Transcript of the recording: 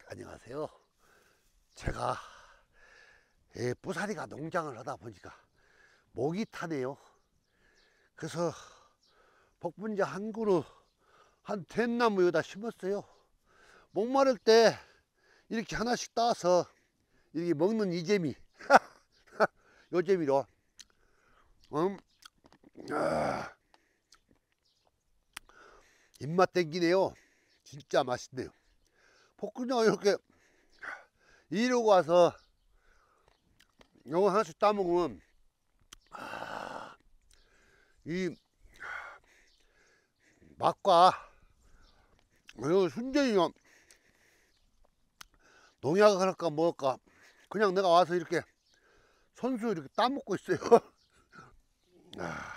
안녕하세요. 제가 부사리가 농장을 하다 보니까 목이 타네요. 그래서 복분자 한 그루 한 된나무 여기다 심었어요. 목마를 때 이렇게 하나씩 따서 이렇게 먹는 이 재미. 요 재미로 입맛 땡기네요. 진짜 맛있네요. 복분자 이렇게 이러고 와서 요거 하나씩 따먹으면 이 맛과 요 순전히 농약을 할까 먹을까 그냥 내가 와서 이렇게 손수 이렇게 따먹고 있어요.